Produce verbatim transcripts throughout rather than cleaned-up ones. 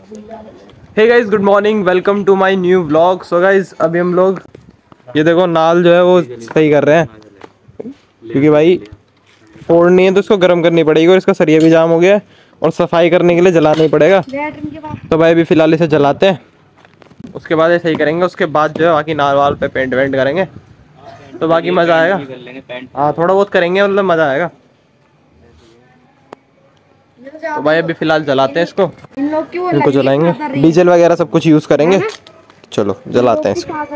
Hey guys, good morning, welcome to my new vlog. So guys अभी हम लोग ये देखो नाल जो है वो सही कर रहे हैं, क्योंकि भाई फोड़नी है तो इसको गर्म करनी पड़ेगी और इसका सरिया भी जाम हो गया है और सफाई करने के लिए जलाना ही पड़ेगा। तो भाई अभी फिलहाल इसे जलाते हैं, उसके बाद ये सही करेंगे। उसके बाद जो है बाकी नाल वाल पे पेंट वेंट करेंगे तो बाकी मजा आएगा। हाँ थोड़ा बहुत करेंगे, मतलब मजा आएगा। तो भाई अभी फिलहाल जलाते हैं इसको, इनको जलाएंगे, डीजल वगैरह सब कुछ यूज करेंगे। चलो जलाते हैं इसको।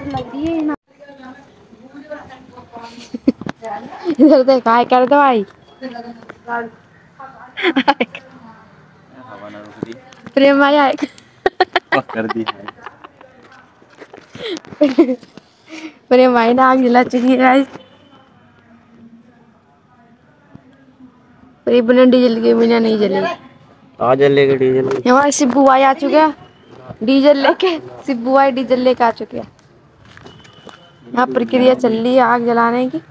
इधर देख, हाय कर दो भाई। प्रेम भाई हाय कर दी प्रेम भाई ने आग जला चुकी है गाइस। पर बिना डीजल के बिना नहीं जलेगी। आ जलेगा डीजल। हमारे सिब्बू भाई आ चुके हैं डीजल लेके। सिब्बू भाई डीजल लेके आ चुके हैं। यहाँ प्रक्रिया चल रही है आग जलाने की।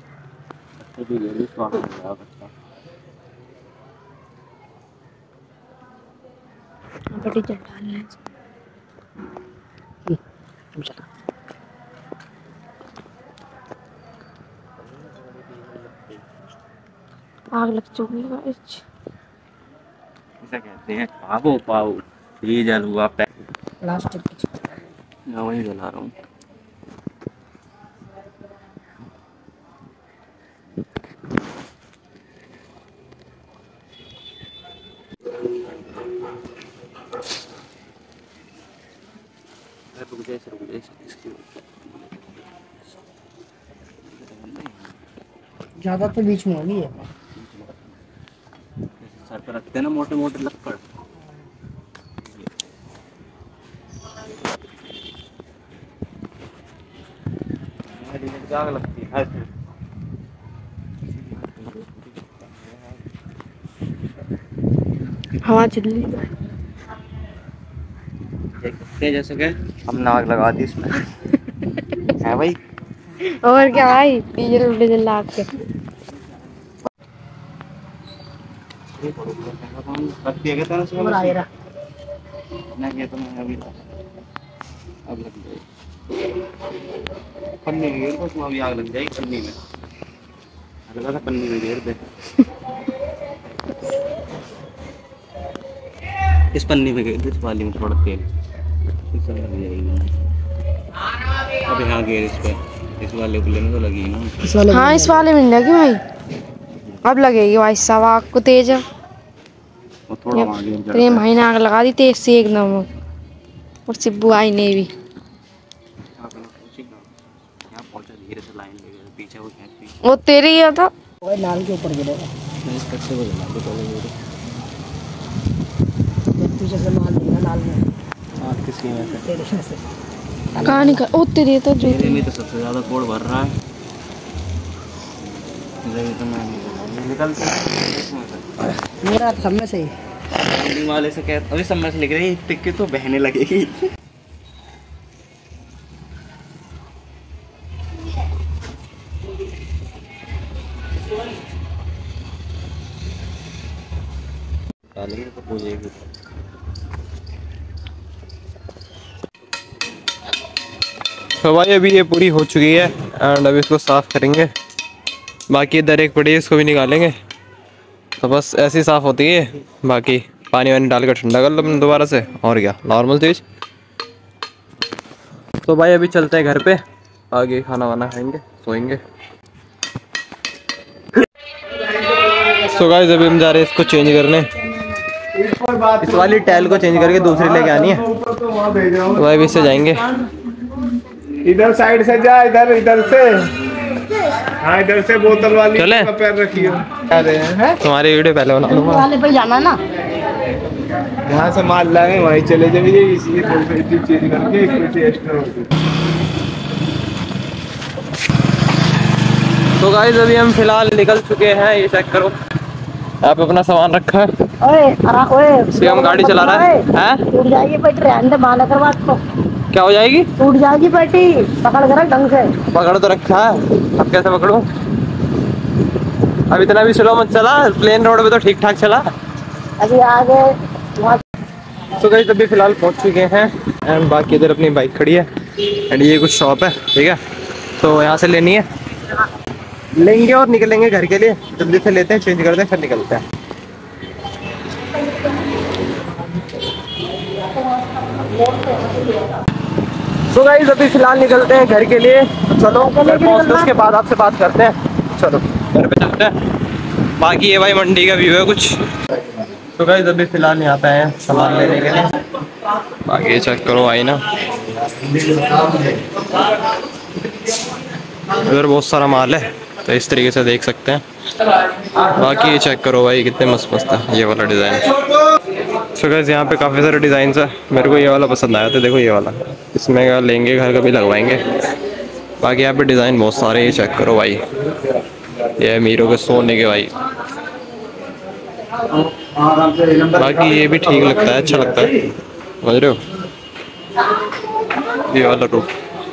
बड़ी जल डालना है। आग लग चुकी है। ऐसा कहते हैं पाओ पाओ डीजल हुआ प्लास्टिक की मैं वही जला रहा हूँ। ज्यादा तो बीच में होगी है। सर पर रखते हैं ना मोटे मोटे लक्कड़। आग लगती है हवा चल रही है जैसे कि हमने आग लगा दी इसमें है भाई। और क्या भाई, डीजल डीजल लाग के रख दिया गया था ना सुबह नहीं गया तो मैं अभी अब लग गई पन्नी में घेर तो अभी आग लग जाएगी। पन्नी में लगा था, पन्नी में घेर दे। इस पन्नी में घेर दे, इस वाली में थोड़ा तेल इस लग जाएगी। अब यहाँ घेर इस पे, इस वाले को लेने तो लगी ना। हाँ इस वाले में लगी भाई, अब लगेगी भाई साहब आग को तेज। प्रेम भाई ने आग लगा दी तेज से एकदम, और सिब्बू भाई ने भी। वो तेरे ही था नाल के ऊपर गिरेगा। कहाँ निकल ओ तेरे तो जो में तो सबसे ज्यादा कोड़ भर रहा है। तो मैं मेरा सब में से ही वाले से कह अभी सब में से लिख रही टिक के तो बहने लगेगी। तो पूजेगी तो भाई अभी ये पूरी हो चुकी है एंड अभी इसको साफ करेंगे। बाकी इधर एक पड़ी है, इसको भी निकालेंगे। तो बस ऐसी साफ होती है। बाकी पानी वानी डाल कर ठंडा कर लो अपने दोबारा से, और क्या नॉर्मल चीज। तो भाई अभी चलते हैं घर पे, आगे खाना वाना खाएंगे, सोएंगे। तो गाइस अभी हम जा रहे हैं इसको चेंज करने। इस वाली टाइल को चेंज करके दूसरी लेके आनी है। तो भाई अभी इससे जाएंगे। इधर साइड से जा, इधर इधर से। हाँ इधर से बोतल वाली का पैर रखियो। तुम्हारी वीडियो पहले बना लूंगा। वाले पे जाना ना, जहाँ से माल लाए वहीं चले जाइए, इसलिए थोड़ी सी चेंज करके एक पेटी एक्स्ट्रा होगी। तो गाइस अभी हम फिलहाल निकल चुके हैं। ये चेक करो, आप अपना सामान रखा है। ओए ओए इससे हम गाड़ी चला रहा है। हैं? टूट जाएगी बैटरी, अंदर बांध कर बात को। क्या हो जाएगी? टूट जाएगी बैटरी, पकड़ कर ढंग से। पकड़ तो रखा है, अब कैसे पकड़ूं? अब इतना भी स्लो मत चला, प्लेन रोड पे तो ठीक ठाक चला। अभी आगे तो गाइस अभी फिलहाल पहुंच चुके हैं एंड बाकी इधर अपनी बाइक खड़ी है एंड ये कुछ शॉप है, ठीक है। तो यहाँ से लेनी है, लेंगे और निकलेंगे घर के लिए। जल्दी से लेते हैं, चेंज करते हैं, फिर निकलते हैं। तो गाइस अभी फिलहाल निकलते हैं घर के लिए। तो चलो घर पहुँचते उसके बाद आपसे बात करते हैं। चलो घर पे चलते हैं। बाकी ये भाई मंडी का व्यू है कुछ। तो गाइस अभी फिलहाल यहाँ पे हैं सामान लेने के लिए। बाकी चेक करो भाई ना, इधर बहुत सारा माल है तो इस तरीके से देख सकते हैं। बाकी ये चेक करो भाई कितने मस्त मस्त है ये वाला डिज़ाइन। सो गाइस यहाँ पे काफ़ी सारे डिज़ाइन है, मेरे को ये वाला पसंद आया था। देखो ये वाला, इसमें क्या लेंगे घर का भी लगवाएंगे। बाकी यहाँ पे डिज़ाइन बहुत सारे, ये चेक करो भाई। ये मीरों के सोने के भाई। बाकी ये भी ठीक लगता है, अच्छा लगता है, समझ रहे हो। ये वाला रूप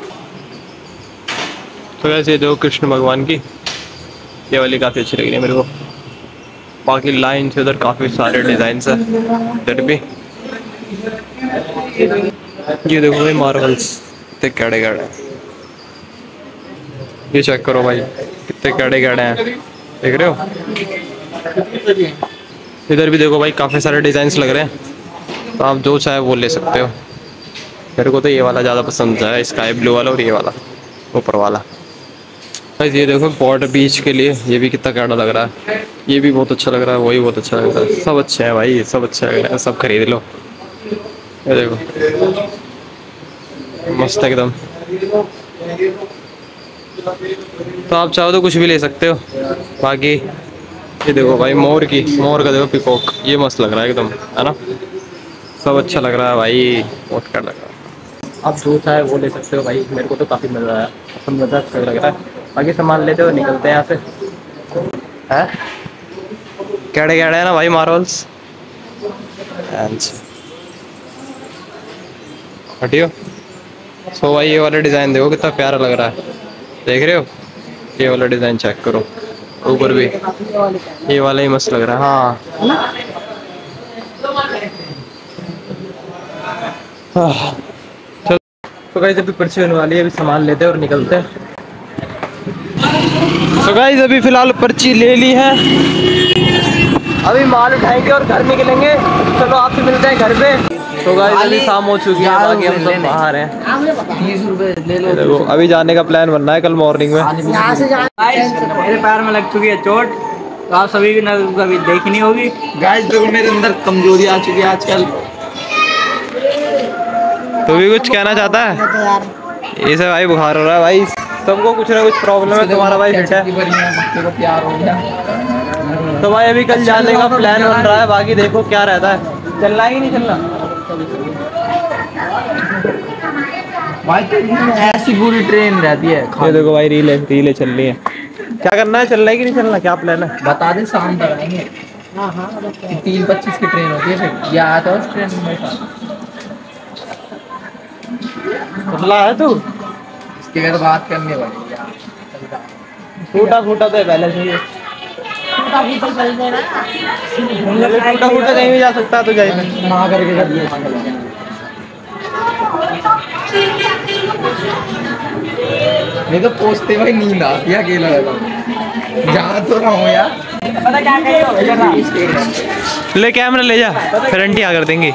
तो वैसे देखो कृष्ण भगवान की, ये वाली काफ़ी अच्छी लग रही है मेरे को। बाकी लाइन से उधर काफ़ी सारे डिज़ाइन है इधर भी। ये देखो भाई मार्वल्स कितने कैड़े कैड़े, ये चेक करो भाई कितने कैड़े कैड़े हैं, देख रहे हो। इधर भी देखो भाई काफ़ी सारे डिज़ाइंस लग रहे हैं, तो आप जो चाहे वो ले सकते हो। मेरे को तो ये वाला ज़्यादा पसंद है, स्काई ब्लू वाला और ये वाला ऊपर वाला। ये देखो बॉर्डर बीच के लिए, ये भी कितना कैड़ा लग रहा है। ये भी बहुत अच्छा लग रहा है, वही बहुत अच्छा लग रहा है। सब अच्छे हैं भाई, सब अच्छे लग रहे हैं, सब खरीद लो। ये देखो मस्त एकदम। तो आप चाहो तो कुछ भी ले सकते हो। बाकी ये देखो भाई मोर की, मोर का देखो पिकॉक, ये मस्त लग रहा है एकदम, है ना। सब अच्छा लग रहा है भाई, बहुत क्या लग रहा है। आप जो चाहे वो ले सकते हो भाई, मेरे को तो काफ़ी मज़ा आया, पसंद मज़ा अच्छा लग रहा है। बाकी सामान लेते हुए निकलते हैं यहाँ से। है कैड़े कैड़े है ना भाई मार्वल्स। हटियो। सो भाई ये वाला डिज़ाइन देखो कितना प्यारा लग रहा है, देख रहे हो। ये वाला डिज़ाइन चेक करो, ऊपर भी ये वाला ही मस्त लग रहा है। हाँ चलो तो गाइस अभी पर्ची होने वाली है, अभी सामान लेते हैं और निकलते हैं। तो गाइस अभी फिलहाल पर्ची ले ली है, अभी माल उठाएंगे और घर निकलेंगे। चलो आपसे मिलते हैं घर पे। तो गाइस अभी शाम हो चुकी है, बाकी हम सब बाहर हैं। तीस रुपए ले लो। देखो अभी जाने का प्लान बन रहा है कल मॉर्निंग में। मेरे पैर में लग चुकी है चोट, तो आप सभी की नजर कभी देखनी होगी। गाइस देखो मेरे अंदर कमजोरी आ चुकी है आजकल। तो भी कुछ कहना चाहता है? ये सब भाई बुखार हो रहा है भाई, सबको कुछ ना कुछ प्रॉब्लम है। तुम्हारा भाई फिट है को प्यार हो गया। तो भाई अभी कल जाने का प्लान बन रहा है, बाकी देखो क्या रहता है। चलना ही नहीं चलना भाई, ऐसी बुरी ट्रेन रहती है। ये देखो भाई रीले रीले चल रही है। क्या करना है, चलना है कि नहीं चलना, क्या प्लान है? बता दे शाम तक आएंगे। तीन पच्चीस की ट्रेन होती है, फिर या आता है उस ट्रेन में। चला है तू, इसके बाद बात करने वाली फूटा फूटा तो पहले से ही टूटा फूटा कहीं भी जा सकता है, तो जाए ना करके कर दिया। नहीं तो पोस्ते भाई नींद आती है अकेला जा तो रहा हूँ यार। पता क्या ले कैमरा ले जा, फिर आंटी आ कर देंगी।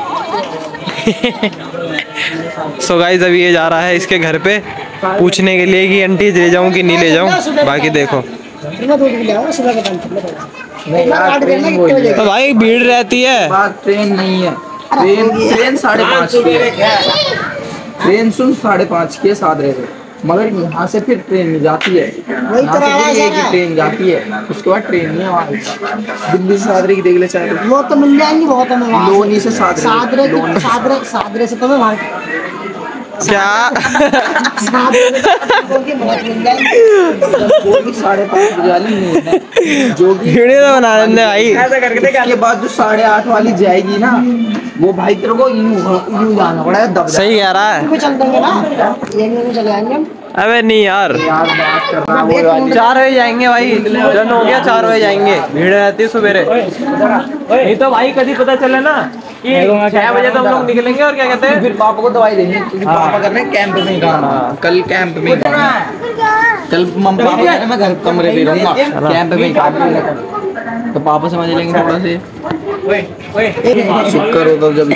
सो गाइस अभी ये जा रहा है इसके घर पे पूछने के लिए कि आंटी ले जाऊं कि नहीं ले जाऊं। बाकी देखो तो भाई भीड़ रहती है। बात ट्रेन नहीं है, ट्रेन ट्रेन साढ़े पाँच की है। ट्रेन सुन साढ़े पाँच की है सादरे से, मगर यहाँ से फिर ट्रेन नहीं जाती है। यहाँ से फिर एक ही ट्रेन जाती है, उसके बाद ट्रेन नहीं है वहाँ। दिल्ली से सादरे की देख ले चाहे वो तो मिल जाएंगी, बहुत है। लोनी से सादरे सादरे सादरे सादरे से तो मैं वहाँ क्या साढ़े पाँच बजे वाली नहीं है जो कि वीडियो तो बना लेंगे भाई। उसके बाद जो साढ़े आठ वाली जाएगी ना, वो भाई तेरे को यूं यूं जाना पड़ा है। दब सही कह रहा है। चल देंगे ना, एक में चले जाएंगे हम। अबे नहीं यार, यार बात कर रहा हूँ, चार बजे जाएंगे भाई, जन हो गया चार बजे जाएंगे, भीड़ रहती है सवेरे। नहीं तो भाई कभी पता चले ना कि छह बजे तो हम लोग निकलेंगे और क्या कहते हैं फिर पापा को दवाई देंगे क्योंकि पापा कर रहे हैं कैंप में काम। कल कैंप में कल मम्मी पापा कह रहे हैं मैं घर कमरे में रहूंगा, कैंप में काम। तो पापा समझ लेंगे थोड़ा से शुक्र होता जब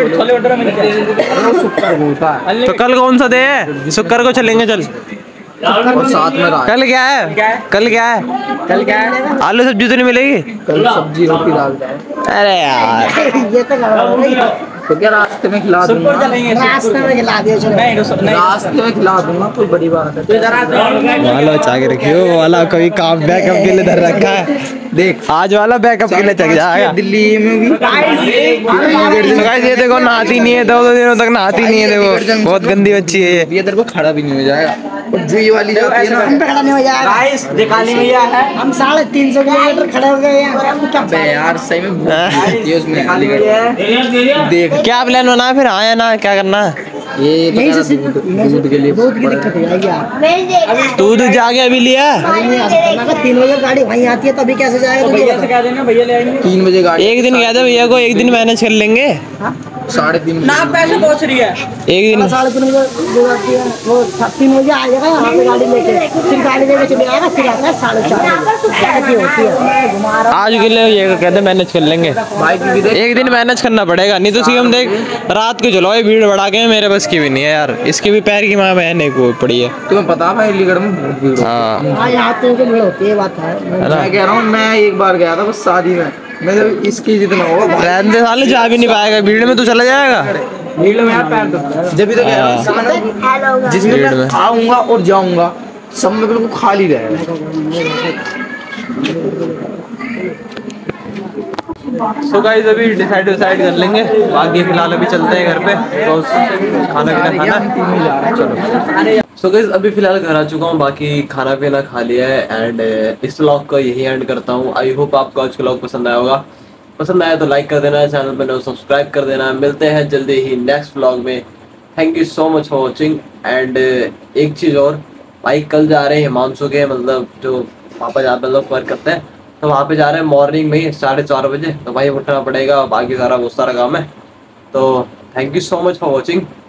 शुक्र होता है। तो कल कौन सा दे है? शुक्र को चलेंगे चल। और साथ में रहा कल क्या है? कल क्या है? कल क्या है? आलू सब्जी तो नहीं मिलेगी? कल सब्जी रोटी दाल जाए। अरे यार ये तो गड़बड़ हो गई। तो क्या रास्ते में खिला दूंगा, रास्ते में खिला दिया चलो। रास्ते में खिला दूंगा, कोई बड़ी बात है। वाला बचा के रखियो, वाला कभी काम बैकअप के लिए धर रखा है। देख आज वाला बैकअप के लिए चल जाएगा। दिल्ली में भी तो गाइस ये देखो नहाती नहीं है, दो दो दिनों तक नहाती नहीं है। देखो बहुत गंदी बच्ची है ये। ये तेरे को खड़ा भी नहीं हो जाएगा। और जो ये वाली जाती है ना, हम पे खड़ा नहीं हो जाएगा। दिखाने में है हम साढ़े तीन सौ किलोमीटर खड़े हो गए हैं। हम क्या बे यार सही में भूख लगती है उसमें अलीगढ़। देख क्या प्लान बना है फिर? हाँ या ना, क्या करना है? ये यहीं से दूध दूध के लिए दूध की दिक्कत हो जाएगी यार। तू तो जाके अभी लिया? नहीं आ सकता। मैं कहा तीन बजे गाड़ी वहीं आती है, तभी कैसे जाएगा? तो भैया से कह देना, भैया ले आएंगे। तीन बजे गाड़ी एक दिन कहते भैया को, एक दिन मैनेज कर लेंगे। साढ़े तीन ना पैसे पहुंच रही है। एक दिन साढ़े तीन बजे जो आती है वो तीन बजे आ जाएगा यहाँ पे गाड़ी लेके, फिर गाड़ी लेके चले आएगा, फिर आता है साढ़े चार बजे ऐसी होती है। घुमा रहा आज के लिए ये कहते मैनेज कर लेंगे। बाइक भी देख। एक दिन मैनेज करना पड़ेगा, नहीं तो सीएम देख रात को चलो, ये भीड़ बढ़ा के मेरे बस की भी नहीं है यार। इसकी भी पैर की माँ बहन एक वो पड़ी है। तुम्हें पता है भाई अलीगढ़ में बहुत भीड़ होती है। हाँ हाँ यहाँ तो भीड़ होती है, बात है। मैं कह रहा हूँ, मैं एक बार गया था बस शादी में, मैं जब इसकी जितना होगा रहने साले जा भी नहीं पाएगा भीड़ में, तो चला जाएगा। भीड़ में यार पैर दुखता है। जब भी तो कह रहा हूँ सामान जिसमें भीड़ मैं में। आऊंगा और जाऊंगा सब में बिल्कुल खाली रहेगा। सो गाइस अभी डिसाइड डिसाइड कर लेंगे, बाकी फिलहाल अभी चलते हैं घर पे, तो खाना पीना खाना। चलो सो गाइस अभी फिलहाल घर आ चुका हूँ, बाकी खाना पीना खा लिया है एंड इस व्लॉग को यही एंड करता हूँ। आई होप आपको आज का व्लॉग पसंद आया होगा। पसंद आया तो लाइक कर देना, चैनल पर सब्सक्राइब कर देना। मिलते हैं जल्दी ही नेक्स्ट व्लॉग में। Thank you so much for watching. And एक चीज़ और, भाई कल जा रहे हैं हिमांशु के, मतलब जो पापा जहाँ पे लोग वर्क करते हैं, तो वहाँ पे जा रहे हैं मॉर्निंग में ही साढ़े चार बजे। तो भाई उठना पड़ेगा, बाकी सारा बहुत सारा काम है। तो thank you so much for watching.